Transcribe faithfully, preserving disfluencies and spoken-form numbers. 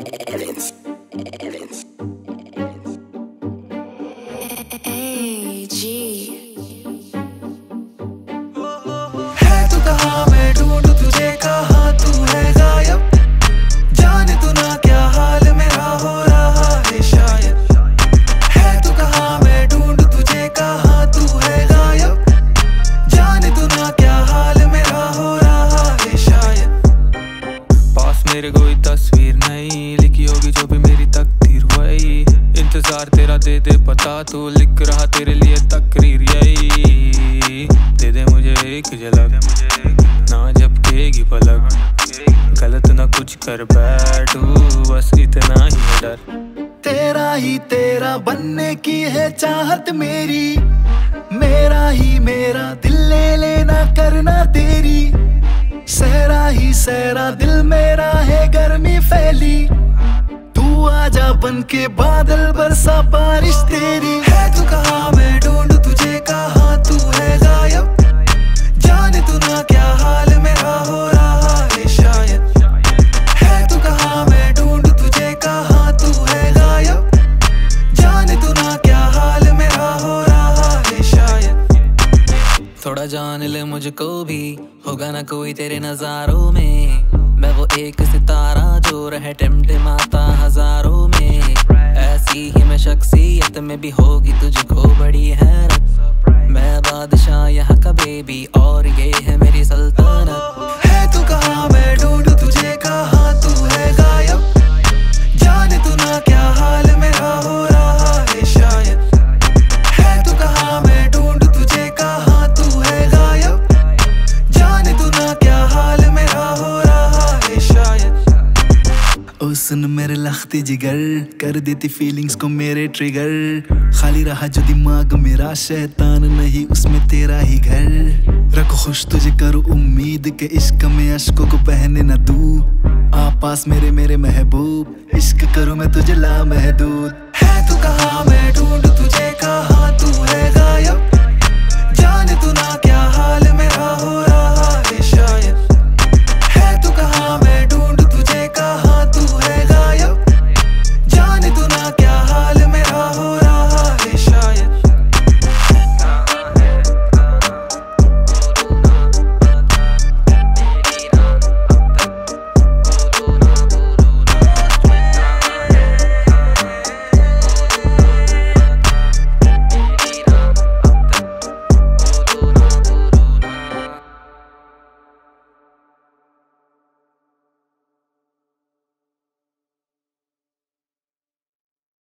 Evans, Evans. A G है तू कहाँ, मैं ढूंढूं तुझे कहाँ, तू है गायब। जाने तू ना क्या हाल मेरा हो रहा है शायद। है तू कहाँ, मैं ढूंढूं तुझे कहाँ, तू है गायब। जाने तू ना क्या हाल मेरा हो रहा है शायद। पास मेरे कोई तस्वीर नहीं लिखी होगी जो भी मेरी तकदीर हुई। इंतजार तेरा दे दे पता, तू लिख रहा तेरे लिए तकरीर यही। दे दे मुझे एक झलक, ना झपकेगी पलक। गलत ना कुछ कर बैठू, बस इतना ही है डर। तेरा ही तेरा बनने की है चाहत मेरी। मेरा ही मेरा दिल ले लेना करना तेरी। सहरा ही सहरा दिल मेरा है गर्मी फैली। तू आजा बन के बादल बरसा बारिश तेरी। है तू कहाँ, मैं ढूंढूं तुझे कहाँ, तू है गायब। जाने तू ना क्या हाल मेरा हो रहा है शायद। है तू कहाँ, मैं ढूंढूं तुझे कहाँ, तू है गायब। जाने तू ना क्या हाल मेरा हो रहा है शायद। थोड़ा जान ले मुझको भी, होगा ना कोई तेरे नजारों में। मैं वो एक सितारा जो रहे टिमटिमाता हजारों में। ऐसी ही मैं शख्सियत में भी होगी तुझको बड़ी हैरत। मैं बादशाह यहाँ का बेबी और ये है मेरी सल्तनत। है तू कहाँ, मैं ढूंढूं तुझे कहाँ, तू है गायब। जाने तू ना क्या हाल मेरा हो रहा है शायद। है तू कहाँ, मैं ढूंढूं तुझे कहाँ, तू है गायब। जाने तू ना क्या हाल मेरा हो रहा है शायद। ओ सुन मेरे लख्ती जिगर, कर देती फीलिंग्स को मेरे ट्रिगर। खाली रहा जो दिमाग मेरा, शैतान नहीं उसमें तेरा ही घर। रखो खुश तुझे करो उम्मीद के इश्क में अश्कों को बहने न दूं। आ पास मेरे मेरे महबूब, इश्क करूं मैं तुझे लामहदूद। है तू कहाँ, मैं ढूंढूं तुझे